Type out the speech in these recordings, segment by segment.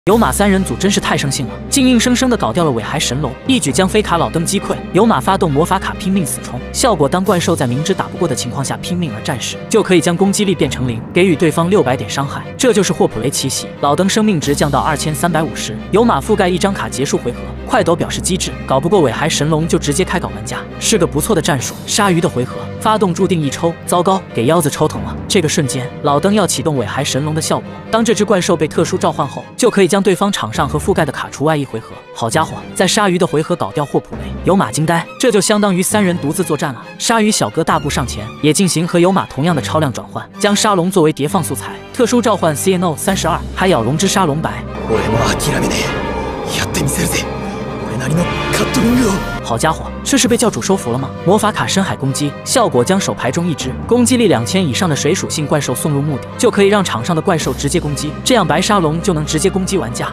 有马三人组真是太生性了，竟硬生生的搞掉了尾骸神龙，一举将飞卡老登击溃。有马发动魔法卡拼命死冲，效果当怪兽在明知打不过的情况下拼命而战时，就可以将攻击力变成0，给予对方600点伤害。这就是霍普雷奇袭。老登生命值降到2350，有马覆盖一张卡结束回合。快斗表示机智，搞不过尾骸神龙就直接开搞玩家，是个不错的战术。鲨鱼的回合发动注定一抽，糟糕，给腰子抽疼了。这个瞬间，老登要启动尾骸神龙的效果，当这只怪兽被特殊召唤后，就可以将对方场上和覆盖的卡除外一回合。好家伙，在鲨鱼的回合搞掉霍普雷，有马惊呆，这就相当于3人独自作战了。鲨鱼小哥大步上前，也进行和有马同样的超量转换，将沙龙作为叠放素材，特殊召唤 CNO 32，还咬龙之沙龙白。好家伙，这是被教主收服了吗？魔法卡深海攻击效果将手牌中一只攻击力2000以上的水属性怪兽送入墓地，就可以让场上的怪兽直接攻击，这样白沙龙就能直接攻击玩家。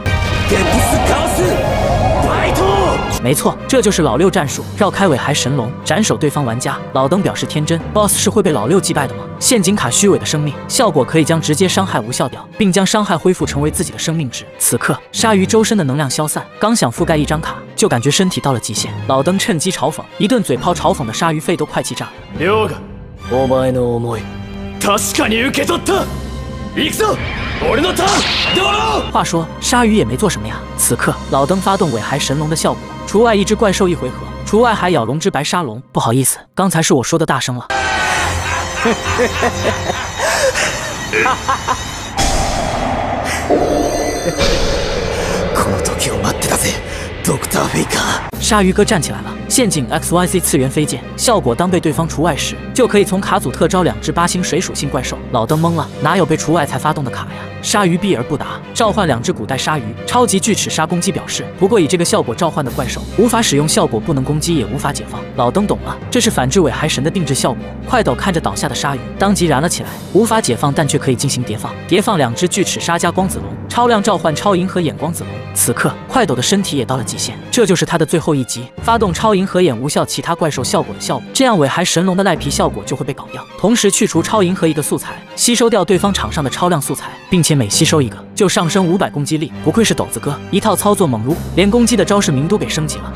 没错，这就是老六战术，绕开尾骸神龙，斩首对方玩家。老登表示天真 ，BOSS 是会被老六击败的吗？陷阱卡虚伪的生命效果可以将直接伤害无效掉，并将伤害恢复成为自己的生命值。此刻，鲨鱼周身的能量消散，刚想覆盖一张卡，就感觉身体到了极限。老登趁机嘲讽，一顿嘴炮嘲讽的鲨鱼肺都快气炸了。 亮が、お前の思い、確かに受け取った。行くぞ，俺のターン、ドロー。 话说，鲨鱼也没做什么呀。此刻，老登发动尾骸神龙的效果，除外一只怪兽一回合，除外还咬龙之白沙龙。不好意思，刚才是我说的大声了。 この時を待ってたぜ、ドクター・フェイカー。 鲨鱼哥站起来了，陷阱 XYZ 次元飞剑效果当被对方除外时，就可以从卡组特招2只8星水属性怪兽。老登懵了，哪有被除外才发动的卡呀？鲨鱼避而不答，召唤2只古代鲨鱼，超级巨齿鲨攻击表示。不过以这个效果召唤的怪兽，无法使用效果，不能攻击，也无法解放。老登懂了，这是反制尾骸神的定制效果。快斗看着倒下的鲨鱼，当即燃了起来，无法解放，但却可以进行叠放。叠放2只巨齿鲨加光子龙，超量召唤超银河眼光子龙。此刻，快斗的身体也到了极限，这就是他的最后一击，发动超银河眼无效其他怪兽效果的效果，这样尾骸神龙的赖皮效果就会被搞掉，同时去除超银河一个素材，吸收掉对方场上的超量素材，并且每吸收一个就上升500攻击力。不愧是斗子哥，一套操作猛如虎，连攻击的招式名都给升级了。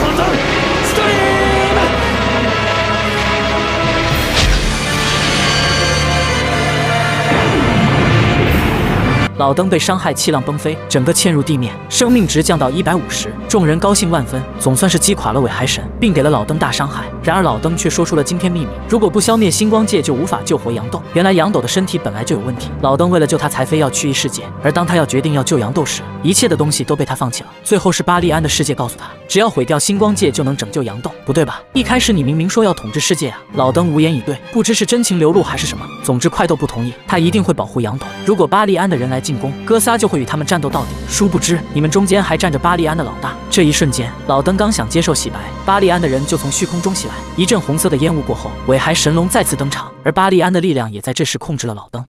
老登被伤害气浪崩飞，整个嵌入地面，生命值降到150，众人高兴万分，总算是击垮了尾骸神，并给了老登大伤害。然而老登却说出了惊天秘密：如果不消灭星光界，就无法救活杨斗。原来杨斗的身体本来就有问题，老登为了救他才非要去异世界，而当他要决定要救杨斗时，一切的东西都被他放弃了。最后是巴利安的世界告诉他，只要毁掉星光界就能拯救杨斗。不对吧？一开始你明明说要统治世界啊！老登无言以对，不知是真情流露还是什么。总之快斗不同意，他一定会保护杨斗。如果巴利安的人来进攻，哥仨就会与他们战斗到底。殊不知，你们中间还站着巴利安的老大。这一瞬间，老登刚想接受洗白，巴利安的人就从虚空中袭来，一阵红色的烟雾过后，尾骸神龙再次登场，而巴利安的力量也在这时控制了老登。